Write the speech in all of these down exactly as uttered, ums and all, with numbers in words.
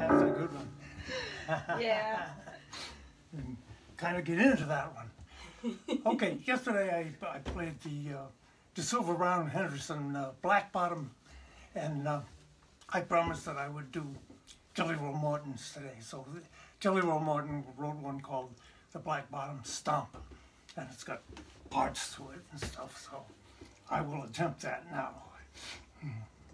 That's a good one. Yeah. Kind of get into that one. Okay, yesterday I, I played the uh, the Silver Brown Henderson uh, Black Bottom, and uh, I promised that I would do Jelly Roll Morton's today. So Jelly Roll Morton wrote one called the Black Bottom Stomp, and it's got parts to it and stuff. So I will attempt that now. Hmm.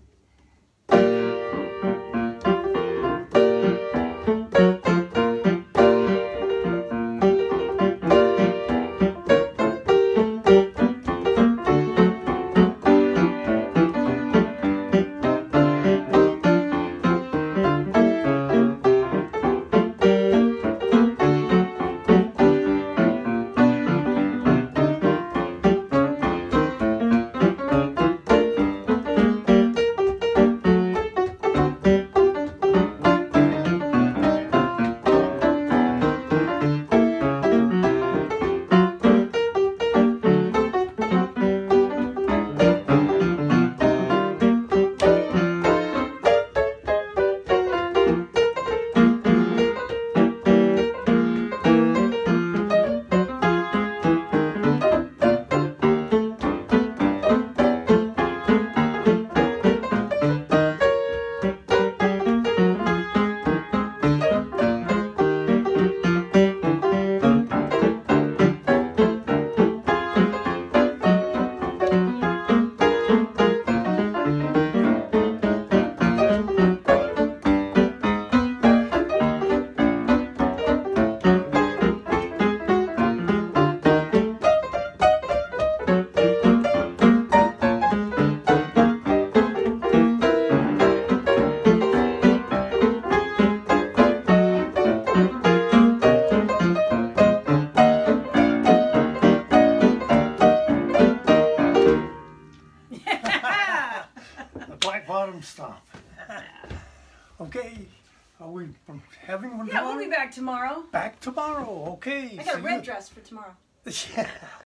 Black Bottom Stomp. Okay, are we having one Yeah, tomorrow? we'll be back tomorrow. Back tomorrow, okay. I got a See red you. dress for tomorrow. Yeah.